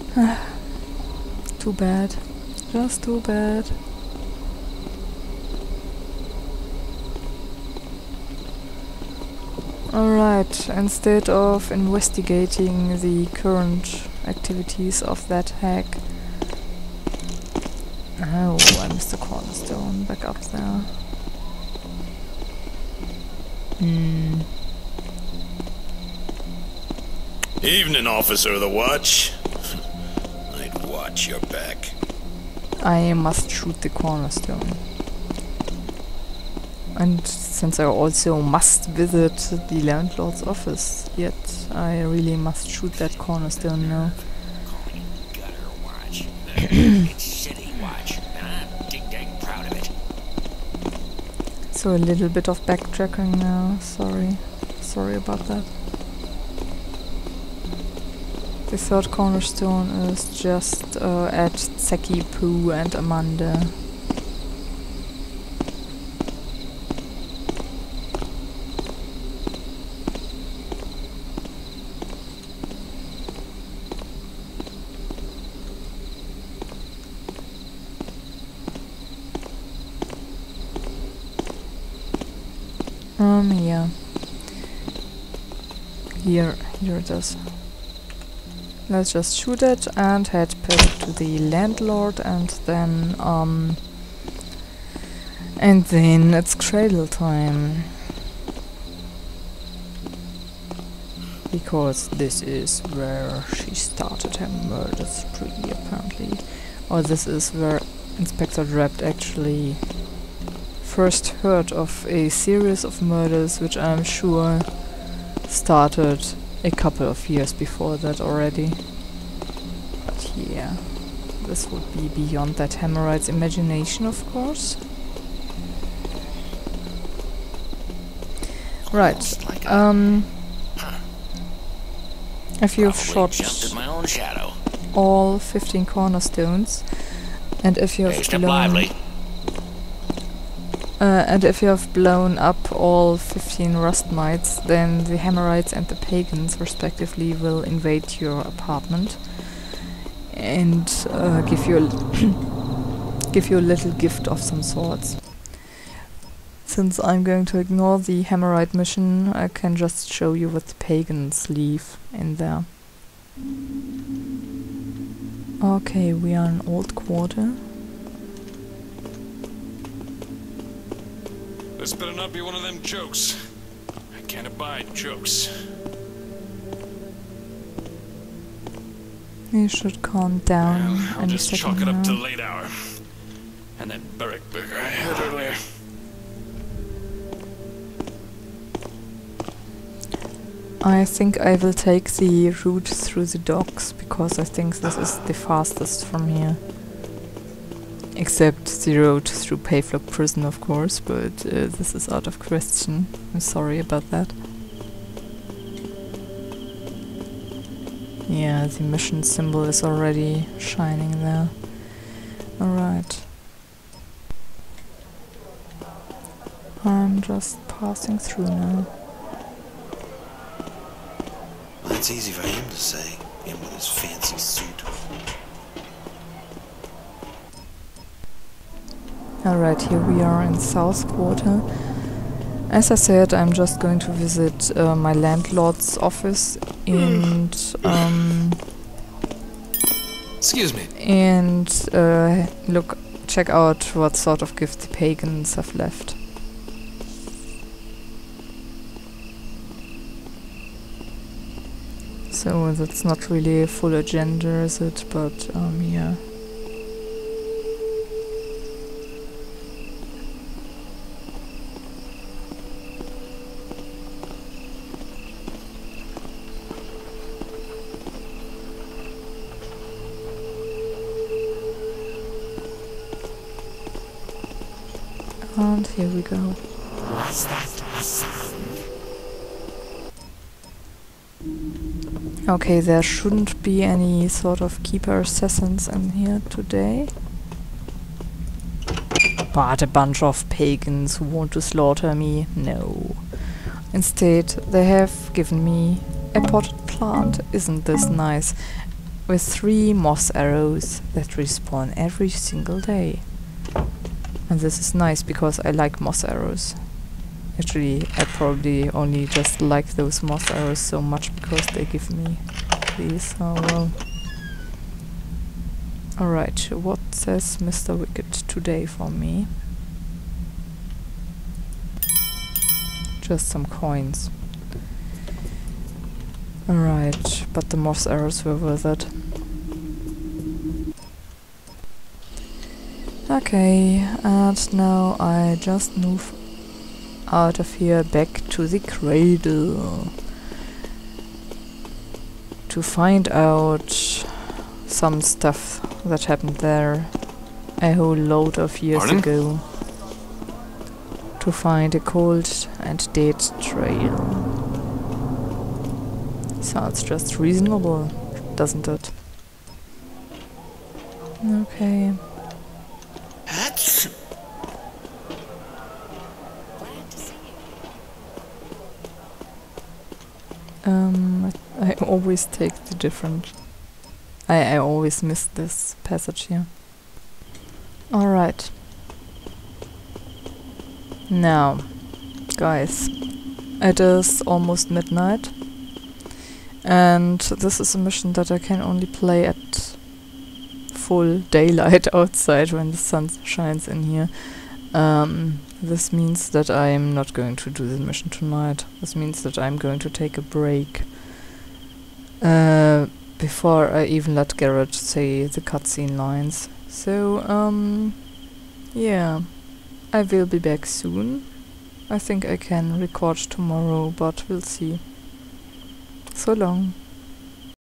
Too bad. Just too bad. Alright, instead of investigating the current activities of that hack... Oh, I missed the cornerstone back up there. Evening, officer of the watch. I'd watch your back. I must shoot the cornerstone. And since I also must visit the landlord's office, yet I really must shoot that cornerstone now. It's city watch, and I'm ding-dang proud of it. So a little bit of backtracking now, sorry about that. The third cornerstone is just at Seki, Pooh and Amanda. Yeah. Here it is. Let's just shoot it and head back to the landlord, and then it's Cradle time. Because this is where she started her murder spree, apparently. Or this is where Inspector Drapt actually first heard of a series of murders, which I'm sure started a couple of years before that already. But yeah, this would be beyond that hemorrhoid's imagination, of course. Right, if you've shot all 15 cornerstones, and if you have blown up all 15 rust mites, then the hemorrhoids and the pagans respectively will invade your apartment and give you a little gift of some sorts. Since I'm going to ignore the hemorrhoid mission, I can just show you what the pagans leave in there. Okay, we are in Old Quarter. This better not be one of them jokes. I can't abide jokes. You should calm down. Well, I'll just chalk it up to the late hour. And that barrack burger I had earlier. I think I will take the route through the docks, because I think this is the fastest from here. Except the road through Pavlock Prison, of course, but this is out of question. I'm sorry about that. Yeah, the mission symbol is already shining there. Alright. I'm just passing through now. Well, it's easy for him to say, him with his fancy suit. Alright, here we are in South Quarter. As I said, I'm just going to visit my landlord's office and excuse me. And check out what sort of gift the pagans have left. So that's not really a full agenda, is it? But yeah. And here we go. Okay, there shouldn't be any sort of keeper assassins in here today. But a bunch of pagans who want to slaughter me? No. Instead, they have given me a potted plant. Isn't this nice? with 3 moss arrows that respawn every single day. And this is nice because I like moss arrows. Actually, I probably only just like those moss arrows so much because they give me these. Oh well. Alright, what says Mr. Wicked today for me? Just some coins. Alright, but the moss arrows were worth it. Okay, and now I just move out of here back to the Cradle to find out some stuff that happened there a whole load of years ago. To find a cold and dead trail. Sounds just reasonable, doesn't it? Okay. That's... Glad to see you. I always take the different... I always miss this passage here. Alright. Now, guys, it is almost midnight, and this is a mission that I can only play at full daylight outside when the sun shines in here. This means that I am not going to do the mission tonight. This means that I'm going to take a break before I even let Garrett say the cutscene lines. So, yeah. I will be back soon. I think I can record tomorrow, but we'll see. So long.